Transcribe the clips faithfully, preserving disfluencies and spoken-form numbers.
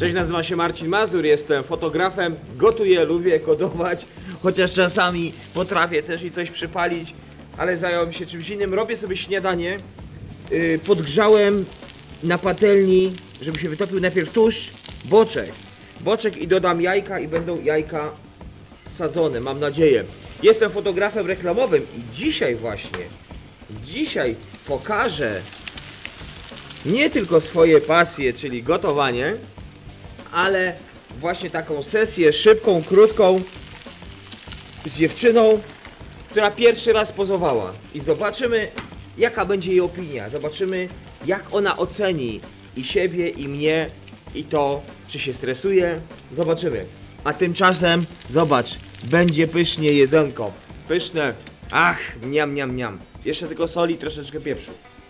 Cześć, nazywam się Marcin Mazur, jestem fotografem, gotuję, lubię gotować, chociaż czasami potrafię też i coś przypalić, ale zająłem się czymś innym. Robię sobie śniadanie, yy, podgrzałem na patelni, żeby się wytopił najpierw tusz, boczek, boczek i dodam jajka i będą jajka sadzone, mam nadzieję. Jestem fotografem reklamowym i dzisiaj właśnie, dzisiaj pokażę nie tylko swoje pasje, czyli gotowanie, ale właśnie taką sesję szybką, krótką z dziewczyną, która pierwszy raz pozowała. I zobaczymy, jaka będzie jej opinia. Zobaczymy, jak ona oceni i siebie, i mnie, i to, czy się stresuje. Zobaczymy. A tymczasem, zobacz, będzie pysznie jedzonko. Pyszne. Ach, miam, miam, miam. Jeszcze tylko soli, troszeczkę pieprzu.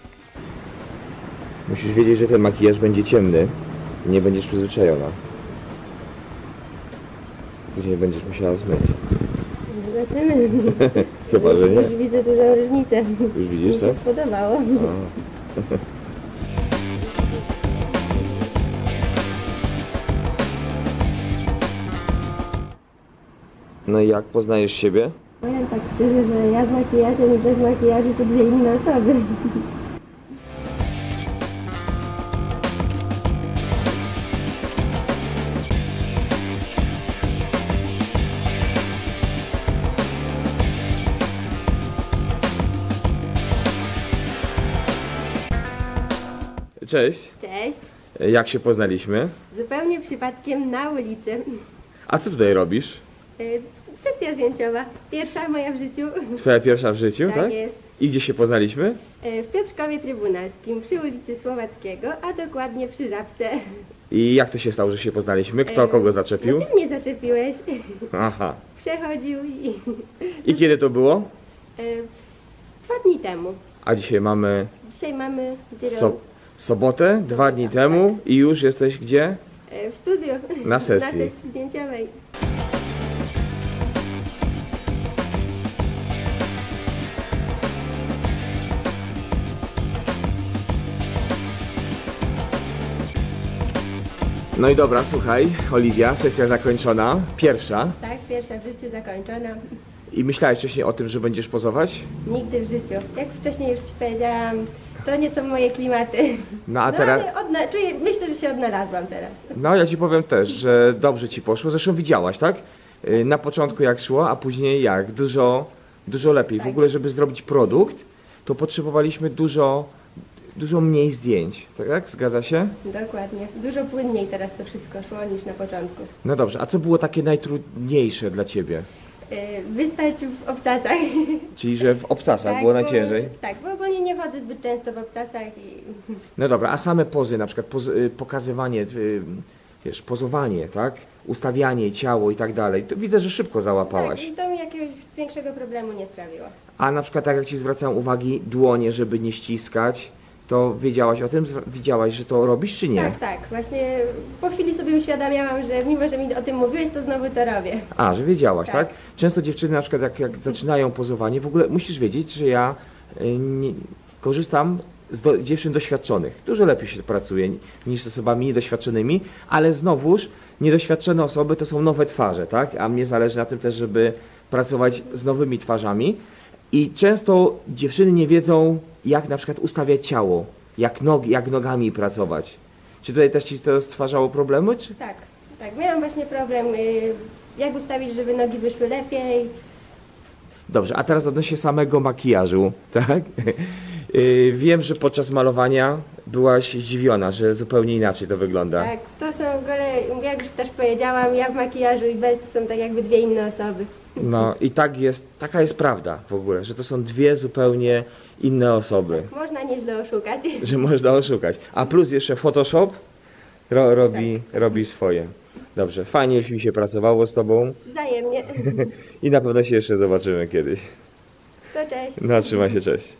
Musisz wiedzieć, że ten makijaż będzie ciemny. Nie będziesz przyzwyczajona. Później będziesz musiała zmyć. Zobaczymy. Chyba, że nie. Już widzę dużą różnicę. Już widzisz, mi tak? się spodobało. A. No i jak poznajesz siebie? Powiem tak szczerze, że ja z makijażem i bez makijażu to dwie inne osoby. Cześć. Cześć. Jak się poznaliśmy? Zupełnie przypadkiem na ulicy. A co tutaj robisz? Y, Sesja zdjęciowa. Pierwsza moja w życiu. Twoja pierwsza w życiu, tak? Tak jest. I gdzie się poznaliśmy? Y, W Piotrkowie Trybunalskim, przy ulicy Słowackiego, a dokładnie przy Żabce. I jak to się stało, że się poznaliśmy? Kto Y, kogo zaczepił? No ty mnie zaczepiłeś. Aha. Przechodził i... I kiedy to było? y, Dwa dni temu. A dzisiaj mamy Dzisiaj mamy dziewią... so sobotę, dwa dni temu i już jesteś gdzie? y, w studiu. Na sesji. Na sesji zdjęciowej. No i dobra, słuchaj, Oliwia, sesja zakończona, pierwsza. Tak, pierwsza w życiu zakończona. I myślałeś wcześniej o tym, że będziesz pozować? Nigdy w życiu. Jak wcześniej już Ci powiedziałam, to nie są moje klimaty. No a No teraz... ale odna- czuję, myślę, że się odnalazłam teraz. No ja ci powiem też, że dobrze ci poszło, zresztą widziałaś, tak? Yy, Na początku jak szło, a później jak? Dużo, dużo lepiej. W Tak. ogóle, żeby zrobić produkt, to potrzebowaliśmy dużo, dużo mniej zdjęć, tak? Zgadza się? Dokładnie. Dużo płynniej teraz to wszystko szło niż na początku. No dobrze, a co było takie najtrudniejsze dla ciebie? Yy, wystać w obcasach. Czyli, że w obcasach Tak, było bo- najciężej? Tak, bo ogólnie nie chodzę zbyt często w obcasach i... No dobra, a same pozy, na przykład poz, y, pokazywanie, y, wiesz, pozowanie, tak? Ustawianie, ciało i tak dalej. To widzę, że szybko Tak, załapałaś. i to mi jakiegoś większego problemu nie sprawiło. A na przykład tak jak ci zwracałem uwagi, dłonie, żeby nie ściskać, to wiedziałaś o tym? Zwa- Widziałaś, że to robisz, czy nie? Tak, tak. Właśnie po chwili sobie uświadamiałam, że mimo, że mi o tym mówiłeś, to znowu to robię. A, że wiedziałaś, tak? Tak. Często dziewczyny na przykład jak, jak zaczynają pozowanie, w ogóle musisz wiedzieć, że ja y, nie, korzystam z do, dziewczyn doświadczonych. Dużo lepiej się pracuje niż z osobami niedoświadczonymi, ale znowuż niedoświadczone osoby to są nowe twarze, tak? A mnie zależy na tym też, żeby pracować z nowymi twarzami. I często dziewczyny nie wiedzą, jak na przykład ustawiać ciało, jak, nogi, jak nogami pracować. Czy tutaj też ci to stwarzało problemy? Czy? Tak, tak. Miałam właśnie problem, y, jak ustawić, żeby nogi wyszły lepiej. Dobrze, a teraz odnośnie samego makijażu, tak? Yy, Wiem, że podczas malowania byłaś zdziwiona, że zupełnie inaczej to wygląda. Tak, to są w ogóle, jak już też powiedziałam, ja w makijażu i bez to są tak jakby dwie inne osoby. No i tak jest, taka jest prawda w ogóle, że to są dwie zupełnie inne osoby, Można nieźle oszukać. że można oszukać. A plus jeszcze Photoshop ro, robi, robi swoje. Dobrze, fajnie mi się pracowało z tobą Wzajemnie. i na pewno się jeszcze zobaczymy kiedyś. To cześć. No, trzymaj się, cześć.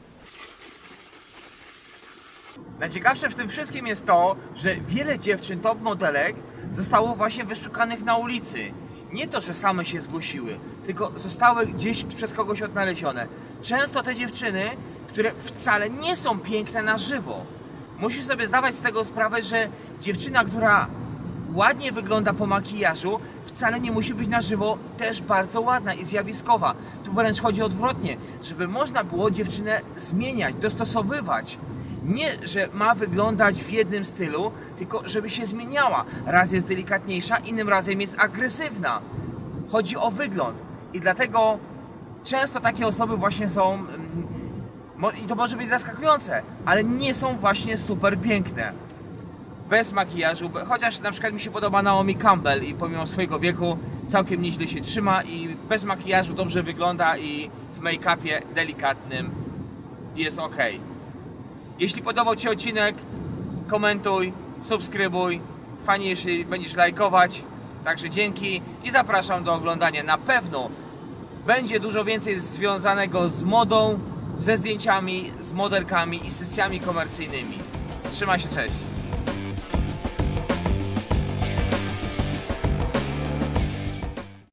Najciekawsze w tym wszystkim jest to, że wiele dziewczyn top modelek zostało właśnie wyszukanych na ulicy. Nie to, że same się zgłosiły, tylko zostały gdzieś przez kogoś odnalezione. Często te dziewczyny, które wcale nie są piękne na żywo. Musisz sobie zdawać z tego sprawę, że dziewczyna, która ładnie wygląda po makijażu, wcale nie musi być na żywo też bardzo ładna i zjawiskowa. Tu wręcz chodzi odwrotnie, żeby można było dziewczynę zmieniać, dostosowywać. Nie, że ma wyglądać w jednym stylu, tylko żeby się zmieniała. Raz jest delikatniejsza, innym razem jest agresywna. Chodzi o wygląd. I dlatego często takie osoby właśnie są, i to może być zaskakujące, ale nie są właśnie super piękne. Bez makijażu, chociaż na przykład mi się podoba Naomi Campbell i pomimo swojego wieku całkiem nieźle się trzyma i bez makijażu dobrze wygląda i w make-upie delikatnym jest ok. Jeśli podobał Ci się odcinek, komentuj, subskrybuj, fajnie jeśli będziesz lajkować, także dzięki i zapraszam do oglądania. Na pewno będzie dużo więcej związanego z modą, ze zdjęciami, z modelkami i sesjami komercyjnymi. Trzymaj się, cześć!